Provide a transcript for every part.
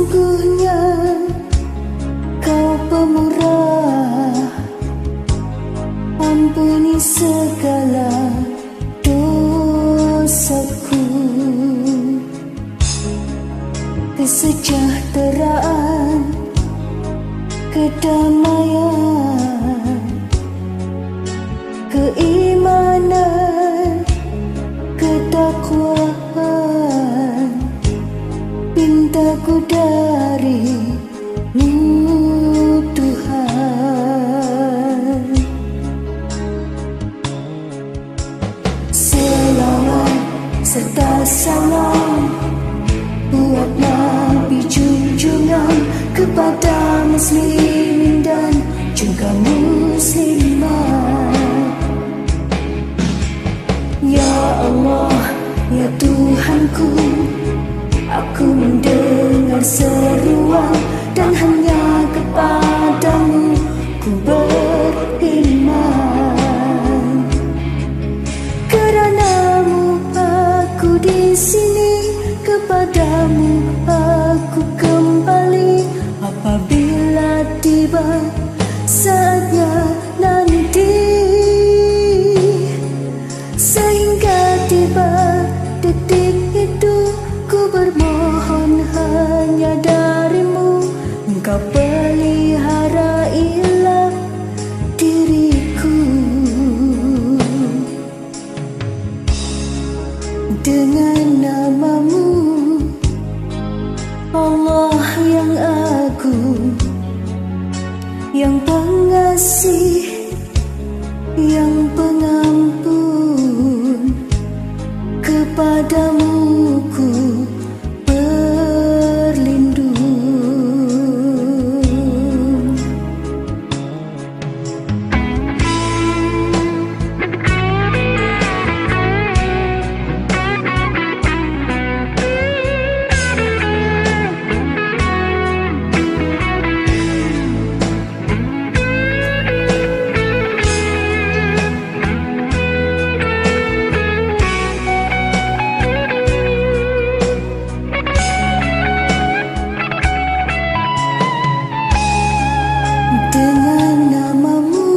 Sesungguhnya Kau pemurah, ampuni segala dosaku. Kesejahteraan, kedamaian, keimanan, ketakwaan, pintaku dari-Mu Tuhan. Selawat serta salam buat Nabi junjungan kepada muslimin dan juga muslimat. Ya Allah, ya Tuhanku, aku mendengar seruan dan hanya kepadamu ku beriman. Kerana-Mu aku di sini, kepadamu aku kembali apabila tiba saatnya nanti. Sehingga tiba detik itu, ku bermohon hanya dari-Mu, Engkau peliharailah diriku. Dengan nama-Mu, Allah yang agung, yang pengasih, yang pengampun, kepadamu ku berlindung. Dengan nama-Mu,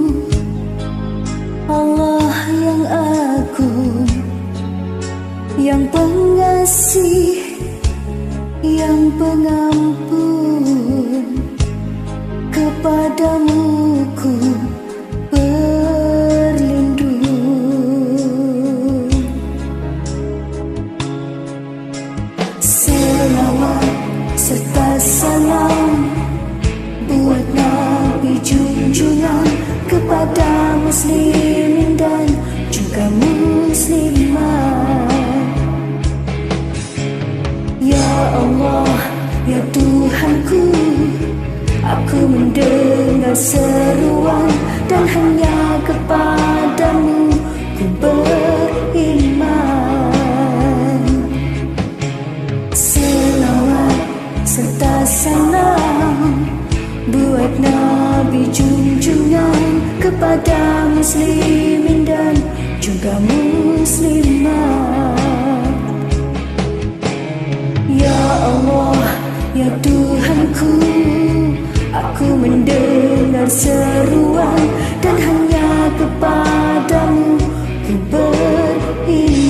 Allah yang agung, yang pengasih, yang pengampun, kepadamu ku berlindung. Selawat serta salam buat Nabi junjungan kepada muslimin dan juga muslimat. Ya Allah, ya Tuhanku, aku mendengar seruan dan hanya kepadamu ku beriman. Selawat serta salam buat Nabi junjungan kepada muslimin dan juga muslimat. Ya Allah, ya Tuhanku, aku mendengar seruan dan hanya kepadamu ku beriman.